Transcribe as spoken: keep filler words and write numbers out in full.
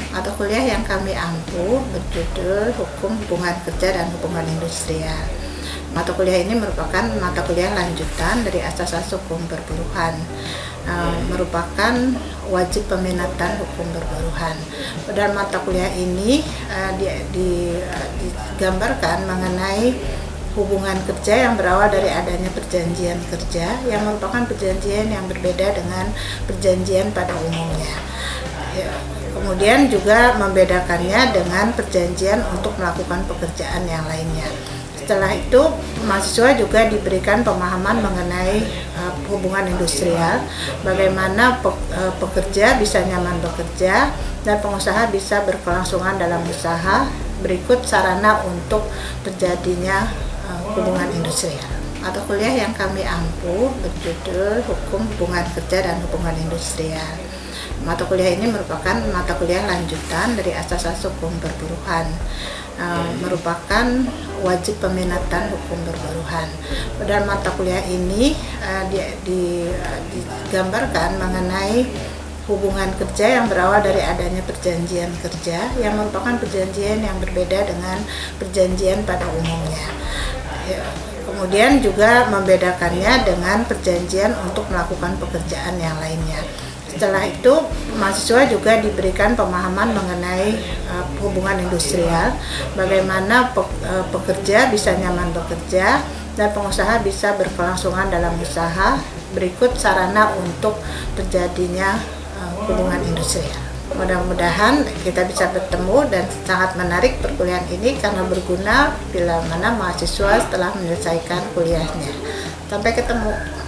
Mata kuliah yang kami ampu berjudul Hukum Hubungan Kerja dan Hubungan Industrial. Mata kuliah ini merupakan mata kuliah lanjutan dari asas-asas hukum perburuhan, e, merupakan wajib peminatan hukum perburuhan. Dalam mata kuliah ini e, di, di, digambarkan mengenai hubungan kerja yang berawal dari adanya perjanjian kerja yang merupakan perjanjian yang berbeda dengan perjanjian pada umumnya. Ya, kemudian juga membedakannya dengan perjanjian untuk melakukan pekerjaan yang lainnya. Setelah itu, mahasiswa juga diberikan pemahaman mengenai uh, hubungan industrial, bagaimana pe, uh, pekerja bisa nyaman bekerja dan pengusaha bisa berkelangsungan dalam usaha, berikut sarana untuk terjadinya uh, hubungan industrial. Mata kuliah yang kami ampu berjudul Hukum Hubungan Kerja dan Hubungan Industrial. Mata kuliah ini merupakan mata kuliah lanjutan dari asas-asas hukum perburuhan, e, merupakan wajib peminatan hukum perburuhan. Dalam mata kuliah ini e, di, di, digambarkan mengenai hubungan kerja yang berawal dari adanya perjanjian kerja yang merupakan perjanjian yang berbeda dengan perjanjian pada umumnya. Ya, kemudian juga membedakannya dengan perjanjian untuk melakukan pekerjaan yang lainnya. Setelah itu, mahasiswa juga diberikan pemahaman mengenai uh, hubungan industrial, bagaimana pe, uh, pekerja bisa nyaman bekerja dan pengusaha bisa berkelangsungan dalam usaha, berikut sarana untuk terjadinya uh, hubungan industrial. Mudah-mudahan kita bisa bertemu dan sangat menarik perkuliahan ini karena berguna bila mana mahasiswa setelah menyelesaikan kuliahnya. Sampai ketemu.